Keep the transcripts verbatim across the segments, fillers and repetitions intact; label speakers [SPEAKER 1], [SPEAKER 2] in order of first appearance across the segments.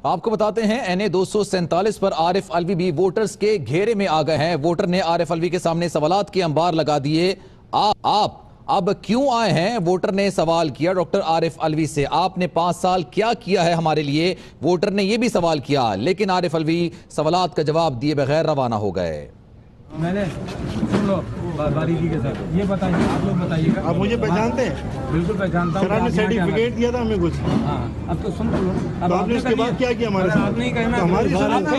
[SPEAKER 1] आपको बताते हैं एन ए दो सौ सैंतालीस पर आरिफ अलवी भी वोटर्स के घेरे में आ गए हैं। वोटर ने आरिफ अलवी के सामने सवालात के अंबार लगा दिए। आ, आप अब क्यों आए हैं? वोटर ने सवाल किया डॉक्टर आरिफ अलवी से। आपने पांच साल क्या किया है हमारे लिए? वोटर ने यह भी सवाल किया, लेकिन आरिफ अलवी सवालात का जवाब दिए बगैर रवाना हो गए।
[SPEAKER 2] मैंने सुन लो बारीकी के साथ ये बताइए, आप लोग बताइएगा।
[SPEAKER 3] आप मुझे पहचानते हैं?
[SPEAKER 2] बिल्कुल पहचानता हूँ।
[SPEAKER 3] सर आपने सर्टिफिकेट दिया था हमें कुछ।
[SPEAKER 2] हाँ, अब तो सुन लो।
[SPEAKER 3] अब आपने उसके बाद क्या किया हमारे साथ?
[SPEAKER 2] आपने कहना
[SPEAKER 3] हमारी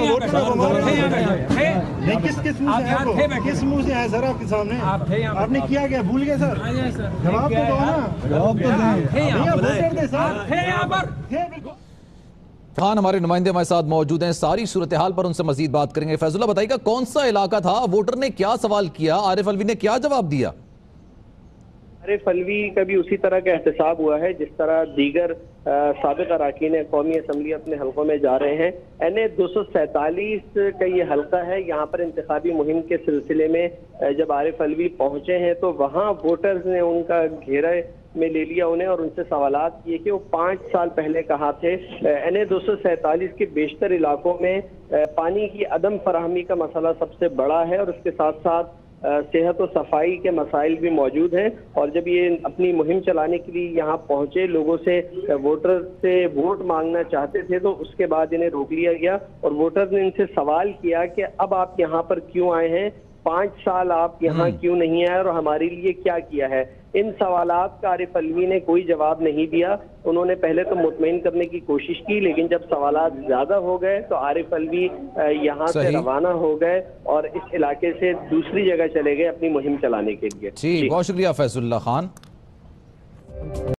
[SPEAKER 2] नहीं,
[SPEAKER 3] किस किस मुंह से आए? किस मुंह से आए सर आपके सामने?
[SPEAKER 2] आप थे यहाँ,
[SPEAKER 3] आपने किया क्या? भूल गए सर? जवाब तो दो ना। जवाब तो दो।
[SPEAKER 1] खान हमारे नुमाइंदे हमारे साथ मौजूद हैं, सारी सूरत हाल पर उनसे मजीद बात करेंगे। फैजुल्ला बताइएगा, कौन सा इलाका था? वोटर ने क्या सवाल किया? आरिफ अलवी ने क्या जवाब दिया?
[SPEAKER 4] आरिफ अलवी का भी उसी तरह का एहतसाब हुआ है जिस तरह दीगर साबिक अरकान कौमी असम्बली अपने हलकों में जा रहे हैं। एन ए दो सौ सैंतालीस का ये हलका है। यहाँ पर इंतखाबी मुहिम के सिलसिले में जब आरिफ अलवी पहुंचे हैं तो वहाँ वोटर्स ने उनका घेरा में ले लिया उन्हें और उनसे सवालात किए कि वो पाँच साल पहले कहाँ थे। एन ए दो सौ सैंतालीस के बेशतर इलाकों में पानी की अदम फराहमी का मसला सबसे बड़ा है और उसके साथ साथ सेहत और सफाई के मसाइल भी मौजूद हैं। और जब ये अपनी मुहिम चलाने के लिए यहाँ पहुंचे, लोगों से वोटर से वोट मांगना चाहते थे, तो उसके बाद इन्हें रोक लिया गया और वोटर ने इनसे सवाल किया कि अब आप यहाँ पर क्यों आए हैं? पाँच साल आप यहाँ क्यों नहीं आए और हमारे लिए क्या किया है? इन सवालात का आरिफ अलवी ने कोई जवाब नहीं दिया। उन्होंने पहले तो मुतमईन करने की कोशिश की, लेकिन जब सवालात ज्यादा हो गए तो आरिफ अलवी यहाँ से रवाना हो गए और इस इलाके से दूसरी जगह चले गए अपनी मुहिम चलाने के लिए।
[SPEAKER 1] जी, बहुत शुक्रिया फैजुल्ला खान।